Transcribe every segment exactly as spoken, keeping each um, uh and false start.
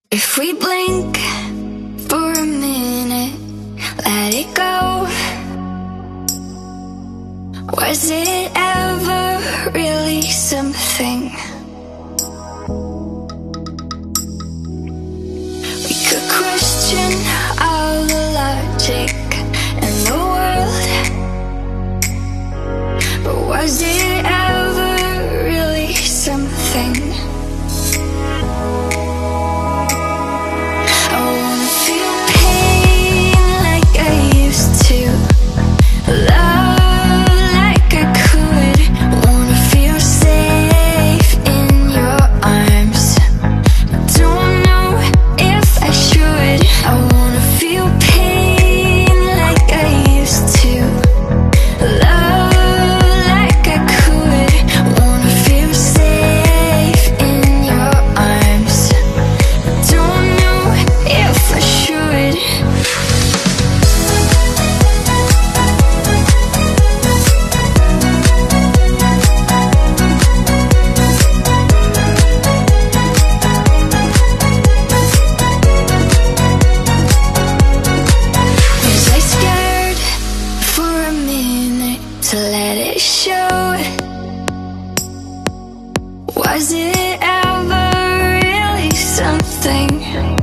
If we blink for a minute, let it go. Was it ever really something? We could question all the logic in the world, but was it ever really something? To let it show. Was it ever really something?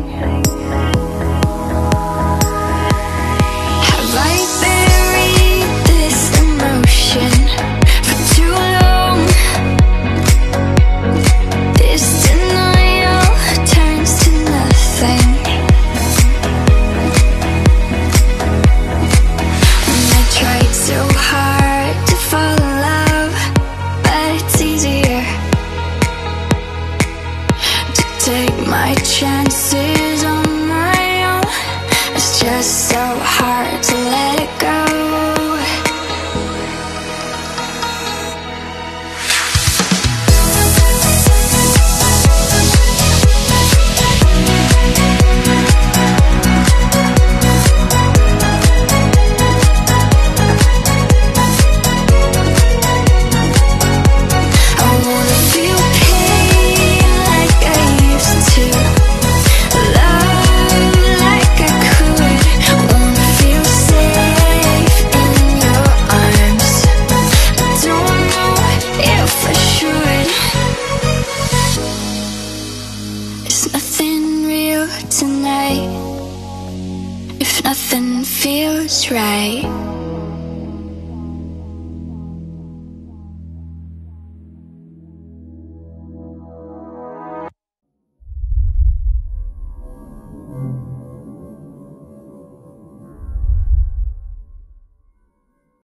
Have I buried this emotion for too long? This denial turns to nothing. And I tried so hard to fall in love, but it's easier to take my chances on my own. It's just so hard to let it go. Is nothing real tonight if nothing feels right?